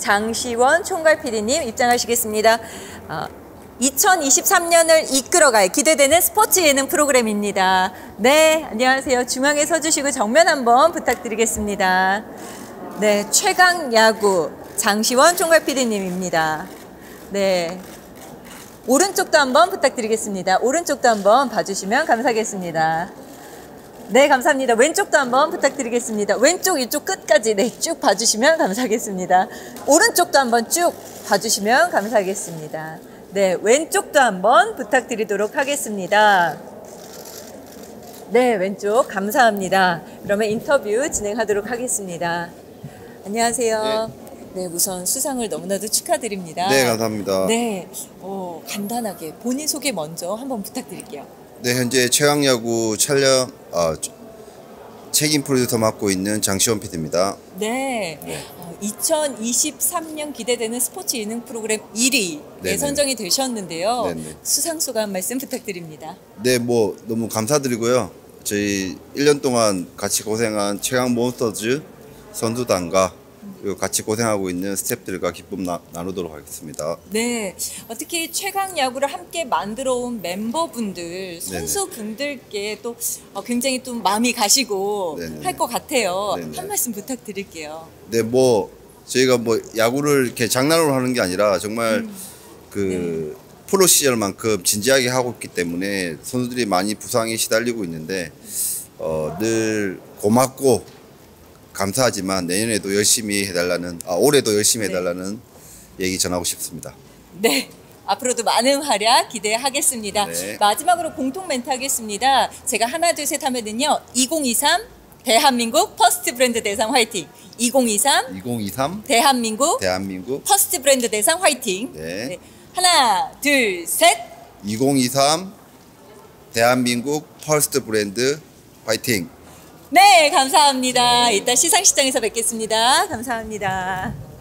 장시원 총괄 PD님 입장하시겠습니다. 2023년을 이끌어갈 기대되는 스포츠 예능 프로그램입니다. 네, 안녕하세요. 중앙에 서주시고 정면 한번 부탁드리겠습니다. 네, 최강 야구 장시원 총괄 PD님입니다. 네, 오른쪽도 한번 부탁드리겠습니다. 오른쪽도 한번 봐주시면 감사하겠습니다. 네, 감사합니다. 왼쪽도 한번 부탁드리겠습니다. 왼쪽 이쪽 끝까지 쭉 봐주시면 감사하겠습니다. 오른쪽도 한번 쭉 봐주시면 감사하겠습니다. 네, 왼쪽도 한번 부탁드리도록 하겠습니다. 네, 왼쪽 감사합니다. 그러면 인터뷰 진행하도록 하겠습니다. 안녕하세요. 네, 우선 수상을 너무나도 축하드립니다. 네, 감사합니다. 네, 간단하게 본인 소개 먼저 한번 부탁드릴게요. 네, 현재 최강야구 촬영 책임 프로듀서 맡고 있는 장시원 PD입니다. 네, 2023년 기대되는 스포츠 예능 프로그램 1위에 선정이 되셨는데요. 네네. 수상 소감 말씀 부탁드립니다. 네, 너무 감사드리고요. 저희 1년 동안 같이 고생한 최강 몬스터즈 선수단과 그리고 같이 고생하고 있는 스태프들과 기쁨 나누도록 하겠습니다. 네, 특히 최강 야구를 함께 만들어 온 멤버분들, 선수분들께 또 굉장히 또 마음이 가시고 할 것 같아요. 네네. 한 말씀 부탁드릴게요. 네, 저희가 야구를 이렇게 장난으로 하는 게 아니라 정말 프로 시절만큼 진지하게 하고 있기 때문에 선수들이 많이 부상에 시달리고 있는데 늘 고맙고 감사하지만 내년에도 열심히 해달라는, 올해도 열심히 해달라는 얘기 전하고 싶습니다. 네, 앞으로도 많은 활약 기대하겠습니다. 네. 마지막으로 공통 멘트 하겠습니다. 제가 하나 둘 셋 하면은요, 2023 대한민국 퍼스트 브랜드 대상 화이팅. 2023 대한민국 퍼스트 브랜드 대상 화이팅. 네. 하나 둘 셋. 2023 대한민국 퍼스트 브랜드 화이팅. 네, 감사합니다. 이따 시상식장에서 뵙겠습니다. 감사합니다.